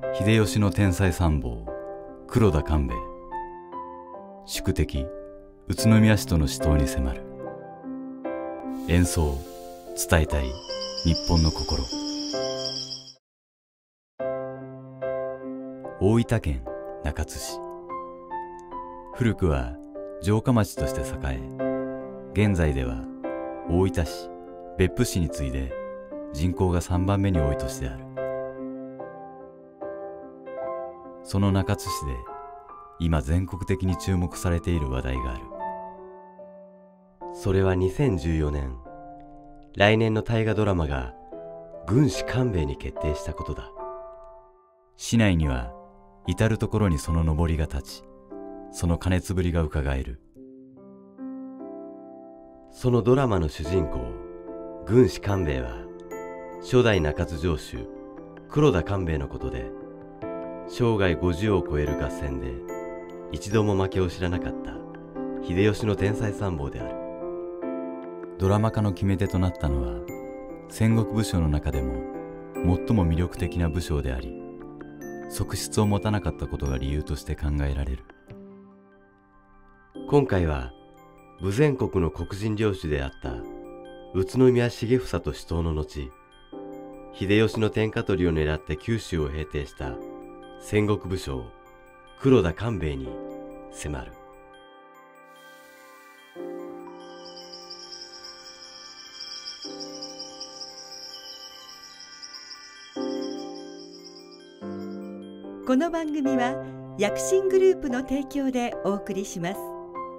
秀吉の天才参謀黒田官兵衛、宿敵宇都宮市との死闘に迫る。演奏、伝えたい日本の心。大分県中津市。古くは城下町として栄え、現在では大分市、別府市に次いで人口が3番目に多い都市である。その中津市で今全国的に注目されている話題がある。 それは2014年、来年の大河ドラマが軍師官兵衛に決定したことだ。 市内には至る所にその幟が立ち、その過熱ぶりがうかがえる。 そのドラマの主人公、軍師官兵衛は初代中津城主黒田官兵衛のことで、生涯50を超える合戦で一度も負けを知らなかった秀吉の天才参謀である。 ドラマ化の決め手となったのは、戦国武将の中でも最も魅力的な武将であり、側室を持たなかったことが理由として考えられる。 今回は武前国の黒人領主であった宇都宮重房と死闘の後、秀吉の天下取りを狙って九州を平定した戦国武将黒田官兵衛に迫る。 この番組は薬品グループの提供でお送りします。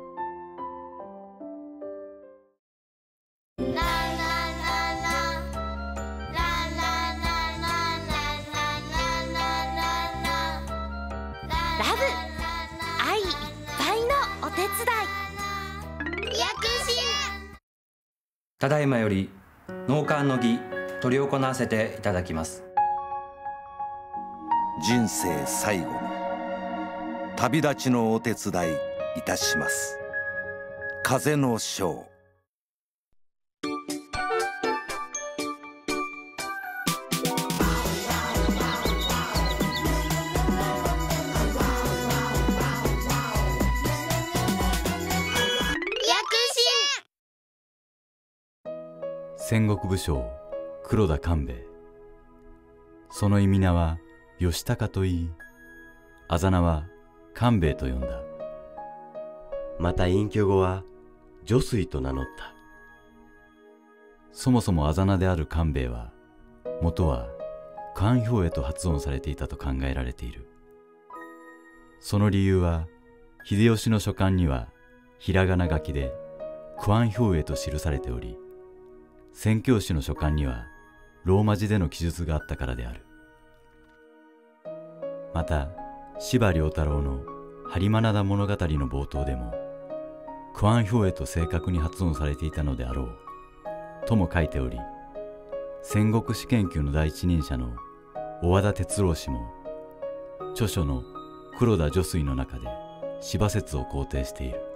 ただいまより納棺の儀執り行わせていただきます。 人生最後の旅立ちのお手伝いいたします。風の章。 戦国武将黒田官兵衛。その意味名は義高といい、あざ名は官兵衛と呼んだ。 また隠居後は如水と名乗った。 そもそもあざ名である官兵衛は、元は官兵衛と発音されていたと考えられている。その理由は、秀吉の書簡にはひらがな書きで官兵衛と記されており、宣教師の書簡にはローマ字での記述があったからである。また司馬遼太郎の播磨灘物語の冒頭でも、クアンヒョウエと正確に発音されていたのであろうとも書いており、戦国史研究の第一人者の小和田哲郎氏も著書の黒田如水の中で司馬説を肯定している。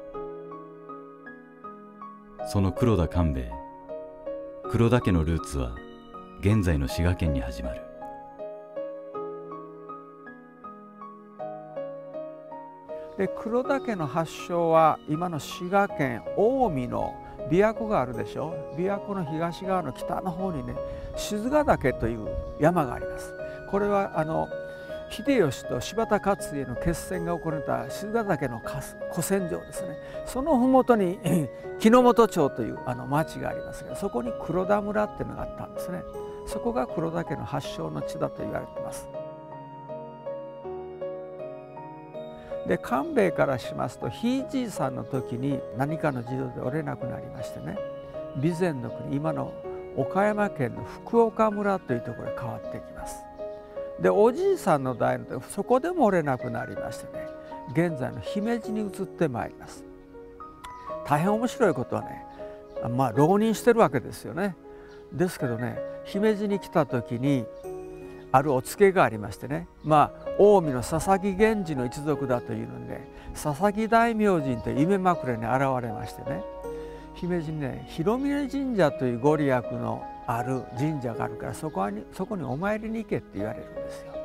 その黒田官兵衛、黒田家のルーツは現在の滋賀県に始まる。 で黒田家の発祥は今の滋賀県近江の琵琶湖があるでしょ。琵琶湖の東側の北の方にね、賤ヶ岳という山があります。これは秀吉と柴田勝家の決戦が行われた賤ヶ岳の古戦場ですね。その麓に木之本町という町がありますが、そこに黒田村っていうのがあったんですね。そこが黒田家の発祥の地だと言われています。で官兵衛からしますと、ひいじいさんの時に何かの事情で折れなくなりましてね、備前の国、今の岡山県の福岡村というところへ変わってきます。でおじいさんの代の時、そこでも折れなくなりましてね、現在の姫路に移ってまいります。大変面白いことはね、浪人してるわけですよね。ですけどね、姫路に来た時にあるお告げがありましてね、近江の佐々木源氏の一族だというので、佐々木大明神という夢枕に現れましてね、姫路にね、広峰神社というご利益のある神社があるから、そこにお参りに行けって言われるんですよ。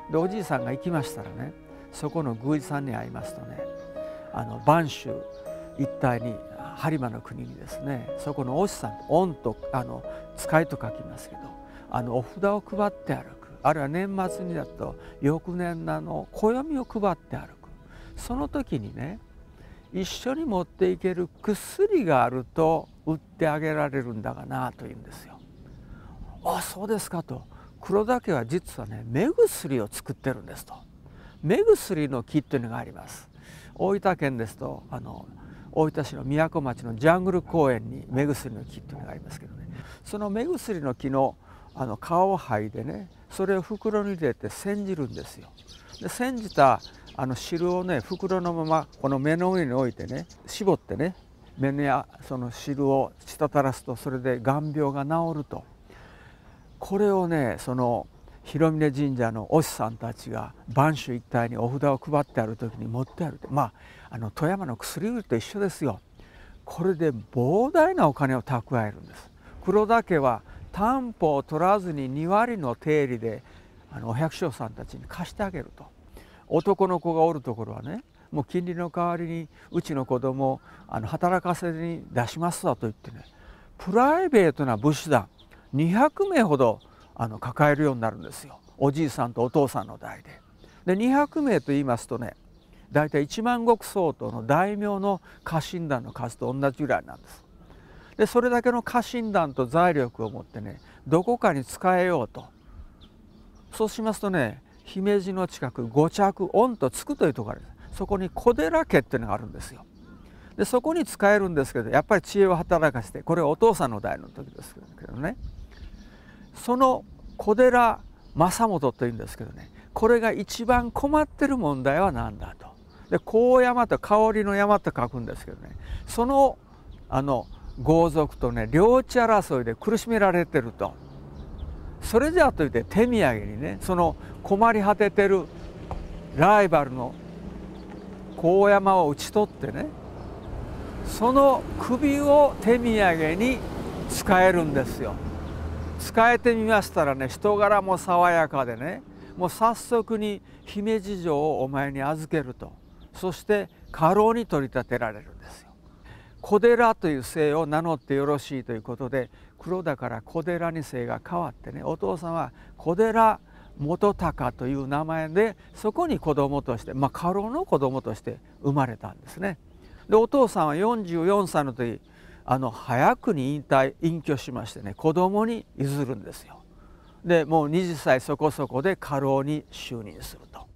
でおじいさんが行きましたらね、そこの宮司さんに会いますとね、播州一帯に播磨の国にですね、そこのお師さん、御と使いと書きますけど、お札を配って歩く、あるいは年末にだと翌年の暦を配って歩く。その時にね、一緒に持っていける薬があると売ってあげられるんだがなというんですよ。あ、そうですかと。黒田家は実はね、目薬を作ってるんですと。目薬の木というのがあります。大分県ですと大分市の宮古町のジャングル公園に目薬の木というのがありますけどね、その目薬の木の皮を剥いでね、それを袋に入れて煎じるんですよ。で煎じた汁をね、袋のままこの目の上に置いてね、絞ってね、目にその汁を滴らすと、それで眼病が治ると。これをね、その広峰神社のお師さんたちが播州一帯にお札を配ってある時に持ってあるって、富山の薬売りと一緒ですよ。これで膨大なお金を蓄えるんです。黒田家は担保を取らずに2割の定利でお百姓さんたちに貸してあげると。男の子がおるところはね、もう金利の代わりにうちの子供を働かせに出しますわと言ってね、プライベートな武士団200名ほど抱えるようになるんですよ。おじいさんとお父さんの代で。で200名と言いますとね、大体1万石相当の大名の家臣団の数と同じぐらいなんです。でそれだけの家臣団と財力を持ってね、どこかに使えようと。そうしますとね、姫路の近く五着御とつくというところがある。そこに小寺家っていうのがあるんですよ。でそこに使えるんですけど、やっぱり知恵を働かせて、これはお父さんの代の時ですけどね、その小寺正元というんですけどね、これが一番困ってる問題は何だと。で高山と香りの山と書くんですけどね、その豪族とね、領地争いで苦しめられてると。それじゃあといって手土産にね、その困り果ててるライバルの高山を討ち取ってね、その首を手土産に使えるんですよ。使えてみましたらね、人柄も爽やかでね、もう早速に姫路城をお前に預けると。そして家老に取り立てられるんですよ。小寺という姓を名乗ってよろしいということで、黒田から小寺に姓が変わってね、お父さんは小寺元隆という名前で、そこに子供として、家老の子供として生まれたんですね。でお父さんは44歳の時早くに隠居しましてね、子供に譲るんですよ。でもう20歳そこそこで家老に就任すると。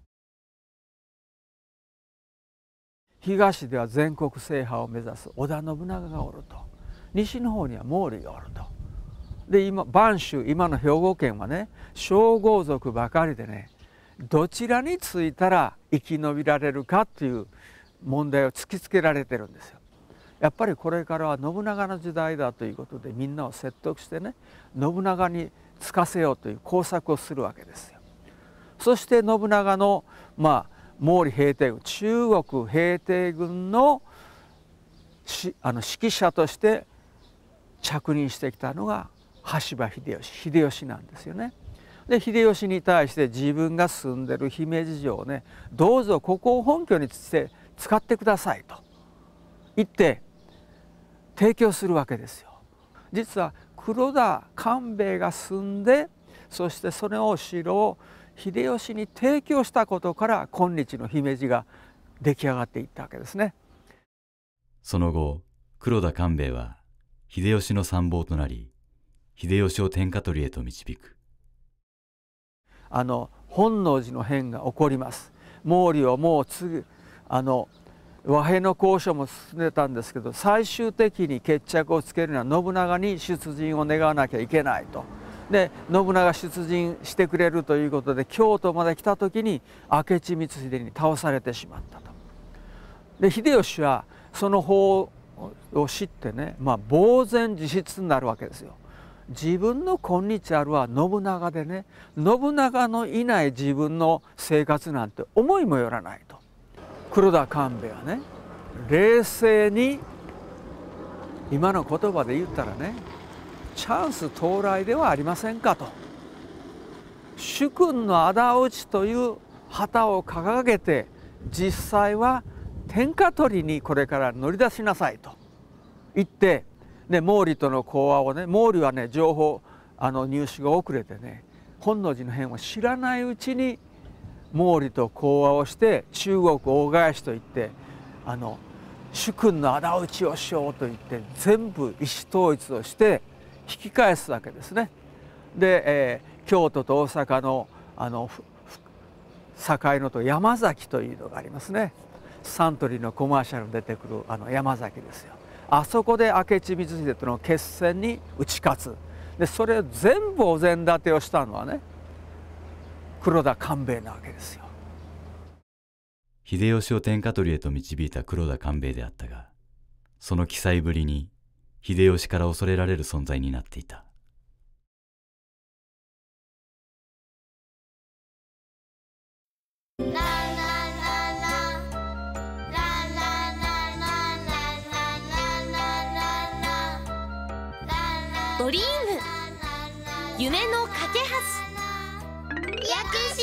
東では全国制覇を目指す織田信長がおると。西の方には毛利がおると。で今播州、今の兵庫県はね、小豪族ばかりでね、どちらについたら生き延びられるかっていう問題を突きつけられてるんですよ。やっぱりこれからは信長の時代だということで、みんなを説得してね、信長につかせようという工作をするわけですよ。そして信長の毛利平定軍、中国平定軍の指揮者として着任してきたのが羽柴秀吉なんですよね。で秀吉に対して自分が住んでる姫路城をね、どうぞここを本拠にして使ってくださいと言って提供するわけですよ。実は黒田官兵衛が住んで、そしてそのお城を秀吉に提供したことから今日の姫路が出来上がっていったわけですね。 その後黒田官兵衛は秀吉の参謀となり、秀吉を天下取りへと導く。 本能寺の変が起こります。毛利をもう和平の交渉も進んでたんですけど、最終的に決着をつけるには信長に出陣を願わなきゃいけないと。で信長出陣してくれるということで、京都まで来た時に明智光秀に倒されてしまったと。で秀吉はその法を知ってね、呆然自失になるわけですよ。自分の今日あるは信長でね、信長のいない自分の生活なんて思いもよらないと。黒田官兵衛はね、冷静に今の言葉で言ったらね、チャンス到来ではありませんかと。 主君の仇討ちという旗を掲げて、実際は天下取りにこれから乗り出しなさいと言って、で毛利との講和をね、毛利はね情報入手が遅れてね、本能寺の変を知らないうちに毛利と講和をして、中国大返しといって主君の仇討ちをしようと言って全部意思統一をして引き返すわけですね。で、京都と大阪の境のと山崎というのがありますね。サントリーのコマーシャルに出てくる山崎ですよ。あそこで明智光秀との決戦に打ち勝つ。でそれを全部お膳立てをしたのはね、黒田官兵衛なわけですよ。 秀吉を天下取りへと導いた黒田官兵衛であったが、その奇才ぶりに秀吉から恐れられる存在になっていた。 ドリーム夢の架け橋躍進。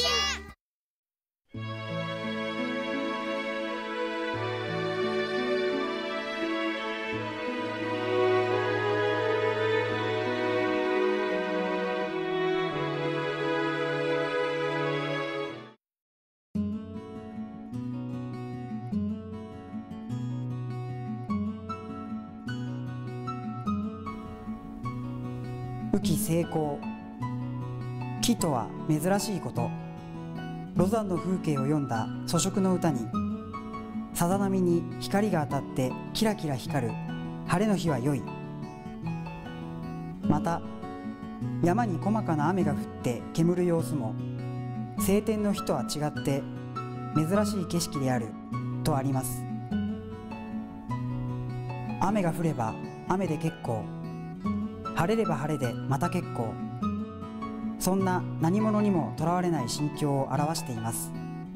雨季成功。季とは珍しいこと。ロザンの風景を詠んだ粗色の歌に、さざ波に光が当たってキラキラ光る晴れの日は良い。また山に細かな雨が降って煙る様子も、晴天の日とは違って珍しい景色であるとあります。雨が降れば雨で結構、晴れれば晴れでまた結構。そんな何者にもとらわれない心境を表しています。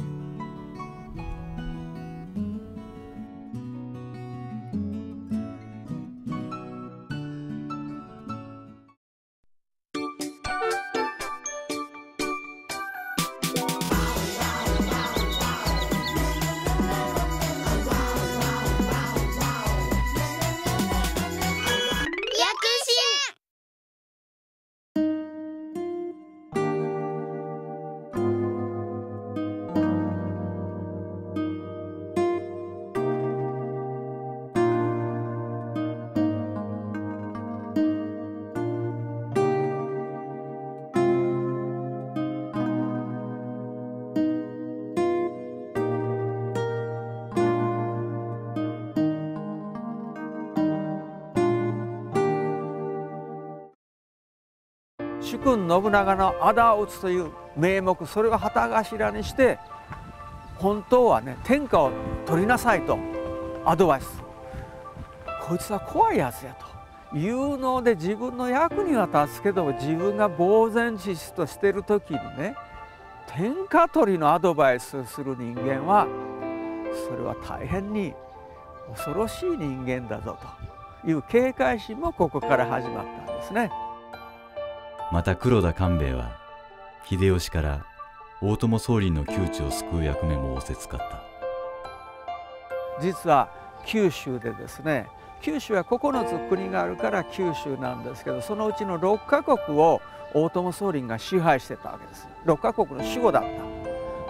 主君信長の仇を討つという名目、それを旗頭にして本当はね天下を取りなさいとアドバイス。こいつは怖いやつやと、有能で自分の役には立つけども自分が呆然自失としている時にね、天下取りのアドバイスをする人間はそれは大変に恐ろしい人間だぞという警戒心もここから始まったんですね。 また黒田官兵衛は秀吉から大友宗麟の窮地を救う役目も仰せつかった。 実は九州でですね、九州は9つ国があるから九州なんですけど、そのうちの6カ国を大友宗麟が支配してたわけです。6カ国の守護だった。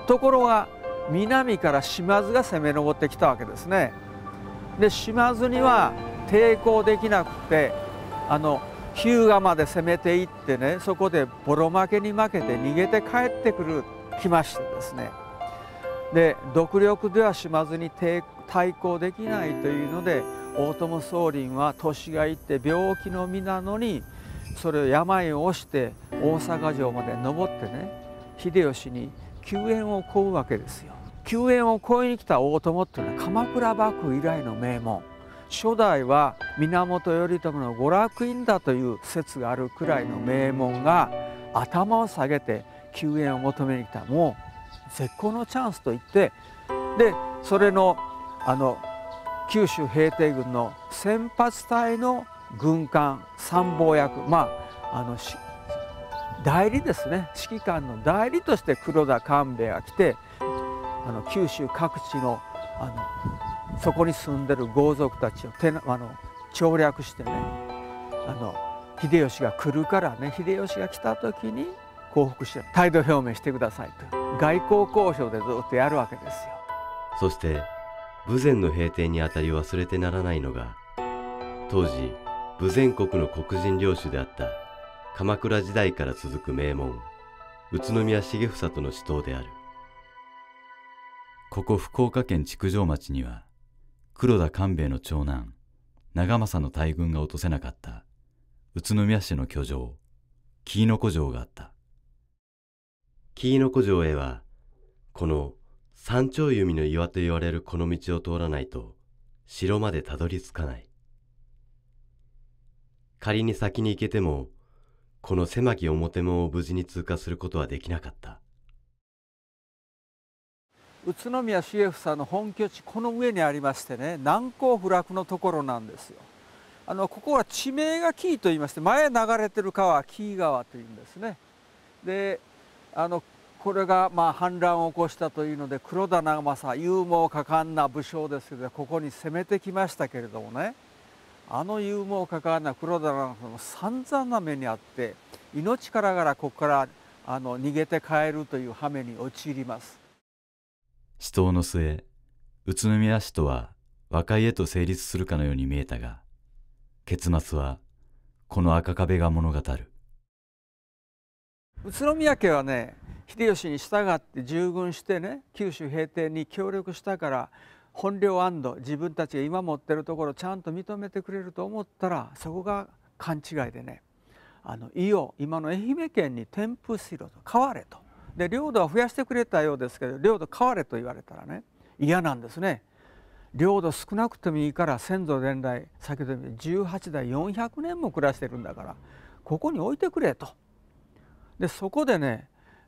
ところが南から島津が攻め上ってきたわけですね。で島津には抵抗できなくて日向まで攻めていってね、そこでボロ負けに負けて逃げて帰ってきましてですね、で独力では島津に対抗できないというので、大友宗麟は年がいって病気の身なのにそれを病を押して大阪城まで登ってね、秀吉に救援を請うわけですよ。救援を請いに来た大友っていうのは鎌倉幕府以来の名門、初代は源頼朝の娯楽院だという説があるくらいの名門が頭を下げて救援を求めに来た、もう絶好のチャンスと言って、でそれの九州平定軍の先発隊の軍艦参謀役、 代理ですね、指揮官の代理として黒田官兵衛が来て、九州各地のそこに住んでる豪族たちを調略してね、秀吉が来るからね、秀吉が来た時に降伏して態度表明してくださいと外交交渉でずっとやるわけですよ。 そして豊前の平定にあたり忘れてならないのが、当時豊前国の黒人領主であった鎌倉時代から続く名門宇都宮重房との死闘である。 ここ福岡県築上町には、黒田官兵衛の長男長政の大軍が落とせなかった宇都宮市の居城紀伊の古城があった。 紀伊の古城へはこの三丁弓の岩と言われるこの道を通らないと城までたどり着かない。仮に先に行けてもこの狭き表門を無事に通過することはできなかった。 宇都宮重房の本拠地、この上にありましてね、難攻不落のところなんですよ。ここは地名が紀伊と言いまして、前流れてる川は紀伊川というんですね。でこれが反乱を起こしたというので、黒田長政勇猛果敢な武将ですけど、ここに攻めてきましたけれどもね、勇猛果敢な黒田長政も散々な目にあって、命からがらここから逃げて帰るという羽目に陥ります。 死闘の末、宇都宮市とは和解へと成立するかのように見えたが、結末はこの赤壁が物語る。 宇都宮家はね、秀吉に従って従軍してね、九州平定に協力したから、本領安堵、自分たちが今持ってるところをちゃんと認めてくれると思ったら、そこが勘違いでね、伊予、今の愛媛県に転封しろと、変われと。で領土は増やしてくれたようですけど、領土変われと言われたらね、嫌なんですね。領土少なくてもいいから、先祖伝来、先ほど言った18代400年も暮らしてるんだから、ここに置いてくれと。でそこでね、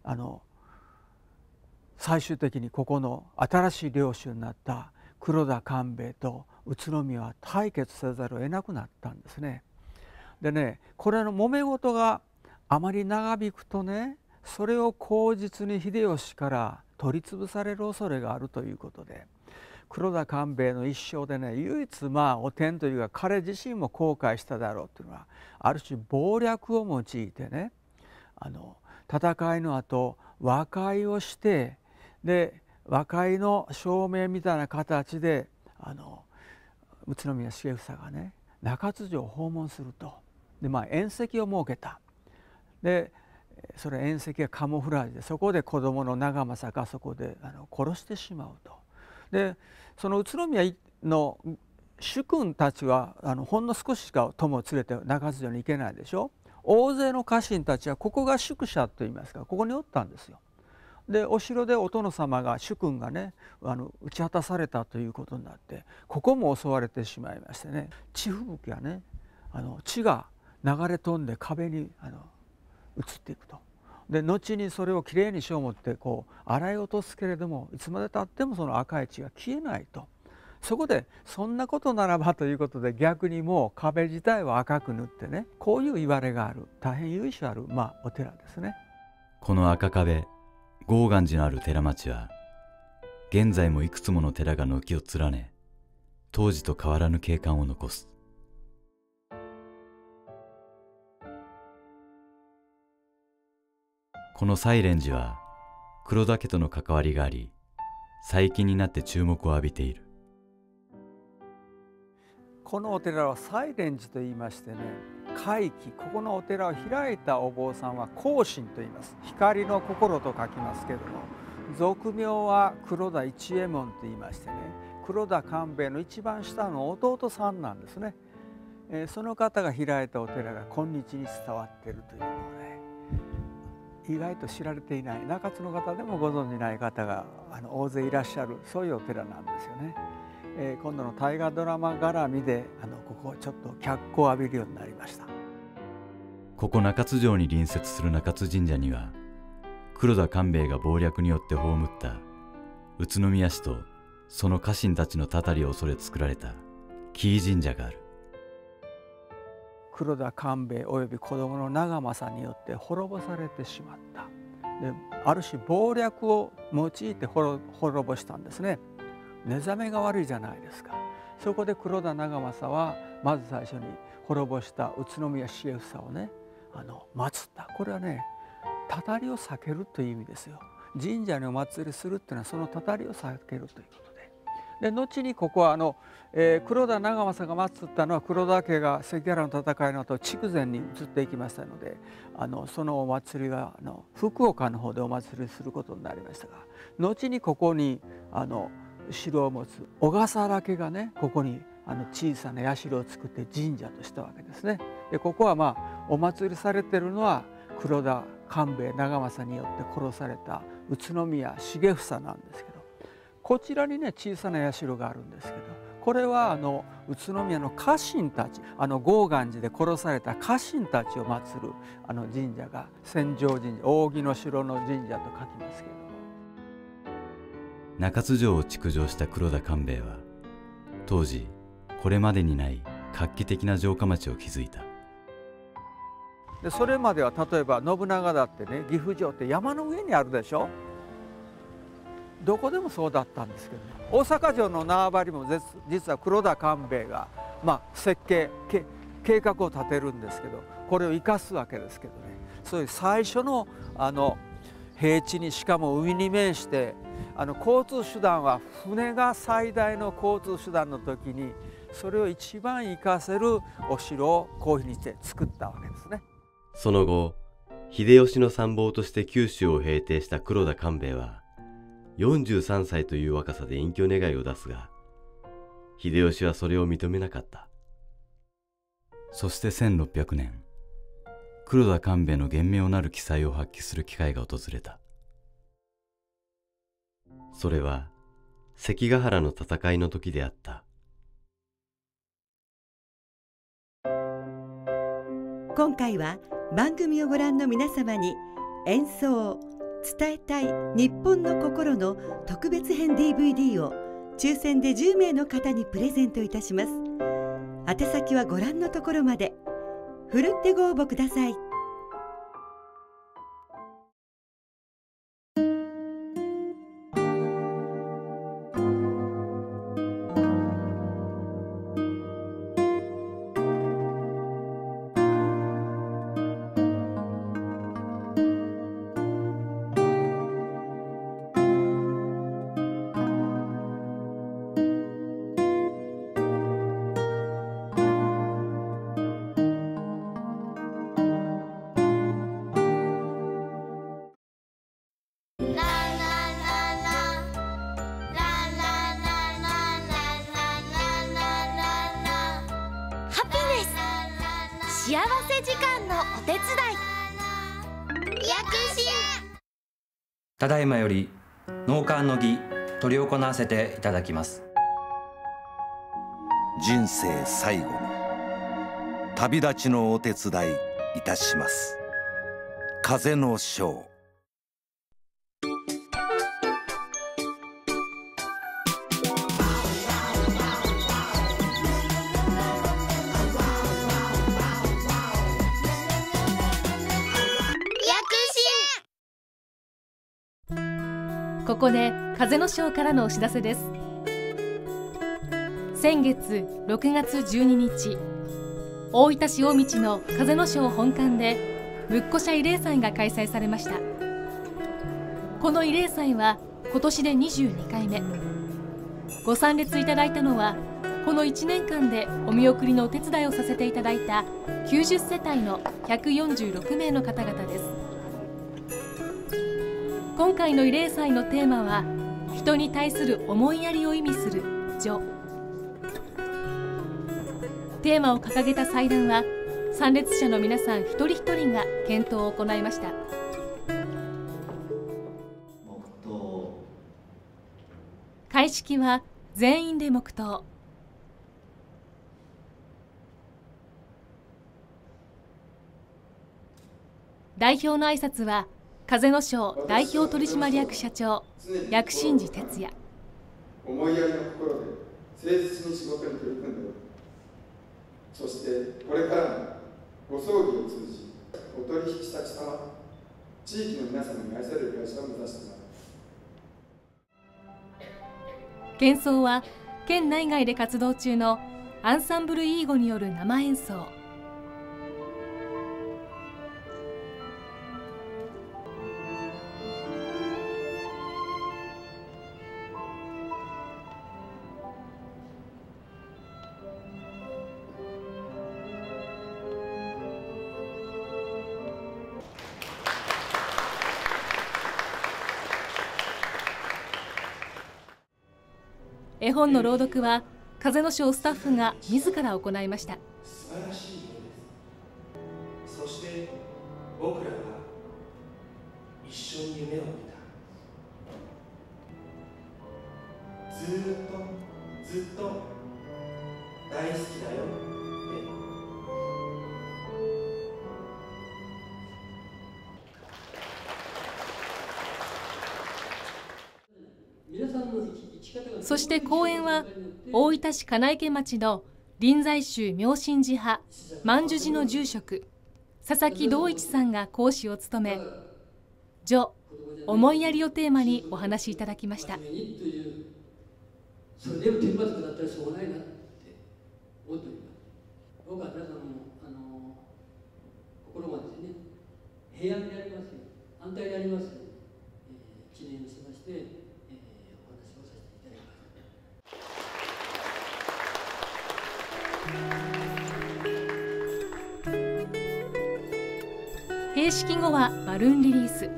最終的にここの新しい領主になった黒田官兵衛と宇都宮は対決せざるを得なくなったんですね。でね、これの揉め事があまり長引くとね、それを口実に秀吉から取り潰される恐れがあるということで、黒田官兵衛の一生でね、唯一汚点というか、彼自身も後悔しただろうというのは、ある種謀略を用いてね、戦いの後和解をして、で和解の証明みたいな形で宇都宮重房がね、中津城を訪問すると。で宴席を設けた。でそれ宴席がカモフラージュで、そこで子供の長政がそこで殺してしまうと。でその宇都宮の主君たちはほんの少ししか友を連れて中津城に行けないでしょ。大勢の家臣たちはここが宿舎といいますか、ここにおったんですよ。でお城でお殿様が主君がね打ち果たされたということになって、ここも襲われてしまいましてね、血吹雪がね血が流れ飛んで壁に移っていくと。で後にそれをきれいにしよう思って洗い落とすけれども、いつまでたってもその赤い血が消えないと。そこでそんなことならばということで、逆にもう壁自体を赤く塗ってね、こういう言われがある大変由緒あるお寺ですね。 この赤壁豪岩寺のある寺町は、現在もいくつもの寺が軒を連ね、当時と変わらぬ景観を残す。この西蓮寺は黒田家との関わりがあり、最近になって注目を浴びている。 このお寺は西蓮寺と言いましてね、開基、ここのお寺を開いたお坊さんは光心と言います。光の心と書きますけれども、俗名は黒田一右衛門と言いましてね、黒田官兵衛の一番下の弟さんなんですね。その方が開いたお寺が今日に伝わっているというので、意外と知られていない、中津の方でもご存じない方が大勢いらっしゃる、そういうお寺なんですよね。今度の大河ドラマ絡みでここちょっと脚光を浴びるようになりました。 ここ中津城に隣接する中津神社には、黒田官兵衛が謀略によって葬った宇都宮市とその家臣たちのたたりを恐れ作られた紀伊神社がある。 黒田官兵衛および子供の長政によって滅ぼされてしまった。である種謀略を用いて滅ぼしたんですね。寝覚めが悪いじゃないですか。そこで黒田長政はまず最初に滅ぼした宇都宮重房をね祀った。これはねたたりを避けるという意味ですよ。神社にお祭りするっていうのはそのたたりを避けるということで、後にここは黒田長政が祀ったのは黒田家が関ヶ原の戦いの後筑前に移っていきましたのでそのお祭りが福岡の方でお祭りすることになりましたが、後にここに城を持つ小笠原家がねここに小さな社を作って神社としたわけですね。でここはお祭りされているのは黒田官兵衛長政によって殺された宇都宮重房なんですけど、こちらにね小さな社があるんですけど、これは宇都宮の家臣たち豪岩寺で殺された家臣たちを祀る神社が千丈神社、扇の城の神社と書きますけれども、 中津城を築城した黒田官兵衛は当時これまでにない画期的な城下町を築いた。 でそれまでは例えば信長だってね岐阜城って山の上にあるでしょ。どこでもそうだったんですけど、ね、大阪城の縄張りも実は黒田官兵衛が設計計画を立てるんですけど、これを生かすわけですけどね、そういう最初の平地にしかも海に面して交通手段は船が最大の交通手段の時にそれを一番生かせるお城をこういうふうにして作ったわけですね。 その後秀吉の参謀として九州を平定した黒田官兵衛は43歳という若さで隠居願いを出すが、秀吉はそれを認めなかった。 そして1600年、黒田官兵衛の厳明なる奇才を発揮する機会が訪れた。 それは関ヶ原の戦いの時であった。 今回は番組をご覧の皆様に演奏伝えたい日本の心の特別編 DVD を抽選で10名の方にプレゼントいたします。宛先はご覧のところまで。ふるってご応募ください。 幸せ時間のお手伝い躍進。 ただいまより納棺の儀執り行わせていただきます。 人生最後の旅立ちのお手伝いいたします。風の章。 ここで風の章からのお知らせです。先月6月12日、大分市大道の風の章本館で仏庫社慰霊祭が開催されました。この慰霊祭は今年で22回目。ご参列いただいたのはこの1年間でお見送りのお手伝いをさせていただいた90世帯の146名の方々です。今回の慰霊祭のテーマは人に対する思いやりを意味する情。テーマを掲げた祭壇は参列者の皆さん一人一人が検討を行いました。開式は全員で黙祷。代表の挨拶は風の章代表取締役社長薬師寺哲也。 思いやりの心で誠実に仕事に取り組んでおり、そしてこれからもご葬儀を通じお取引先様、地域の皆様に愛される会社を目指してまいります。 喧騒は県内外で活動中のアンサンブルイーゴによる生演奏。絵本の朗読は風の章スタッフが自ら行いました。 素晴らしい夢です。そして僕らは一緒に夢を見た。ずっと大好きだよって。 そして公演は大分市金池町の臨済宗妙心寺派万寿寺の住職佐々木道一さんが講師を務め、序思いやりをテーマにお話しいただきました。 それでも天罰だったらしょうがないなって思っております。僕は皆さんも心がですね、平安でありますように、安泰でありますように、記念をしまして、お話をさせていただきます。 閉式後はバルーンリリース。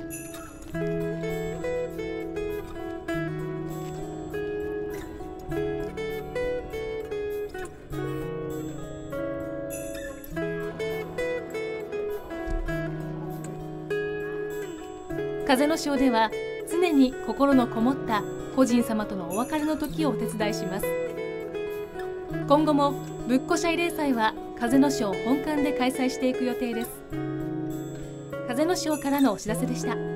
風の章では常に心のこもった故人様とのお別れの時をお手伝いします。今後もぶっこしゃ慰霊祭は風の章本館で開催していく予定です。風の章からのお知らせでした。